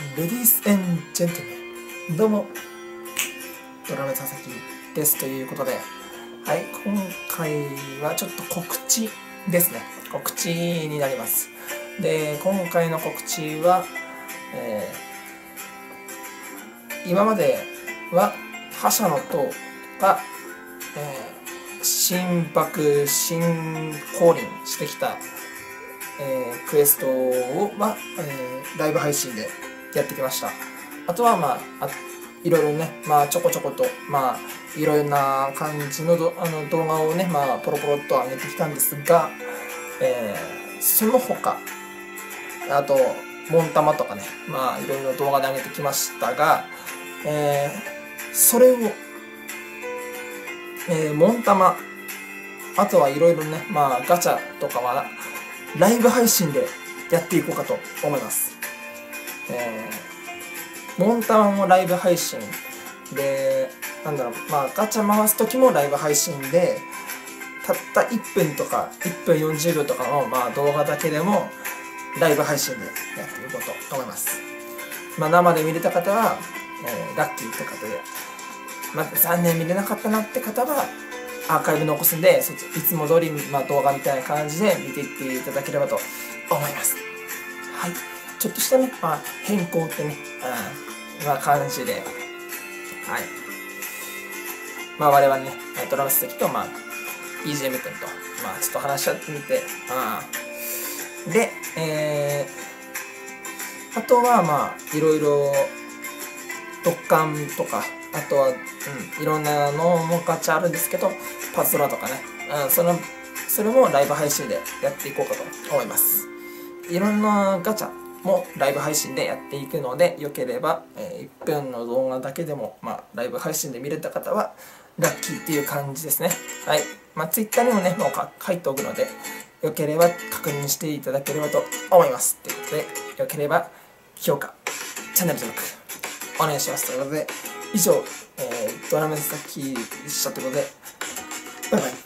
レディース&ジェントルメン、どうもドラム佐々木ですということで、はい、今回はちょっと告知ですね。告知になります。で、今回の告知は、今までは覇者の塔が、新爆新降臨してきた、クエストを、ライブ配信でやってきました。あとはいろいろね、ちょこちょこといろいろな感じの動画をね、ポロポロっと上げてきたんですが、その他あとモンタマとかね、いろいろ動画で上げてきましたが、それを、モンタマ、あとはいろいろね、ガチャとかはライブ配信でやっていこうかと思います。モンタマもライブ配信で、ガチャ回す時もライブ配信で、たった1分とか1分40秒とかの動画だけでもライブ配信でやっていこうと思います。生で見れた方は、ラッキーって方で、残念見れなかったなって方はアーカイブ残すんで、いつも通り、動画みたいな感じで見ていっていただければと思います。はい、ちょっとしたね、変更ってね、感じで、はい、我々ね、ドラムス席とBGM 君とちょっと話し合ってみて、で、あとはいろいろドッカンとか、あとはいろんなのもガチャあるんですけど、パズドラとかね、それもライブ配信でやっていこうかと思います。いろんなガチャもライブ配信でやっていくので、よければ、1分の動画だけでも、ライブ配信で見れた方はラッキーっていう感じですね。はい、Twitter にもね、もう書いておくので、よければ確認していただければと思います。ということで、よければ評価、チャンネル登録お願いします。ということで、以上、ドラム佐々木でしたということで、バイバイ。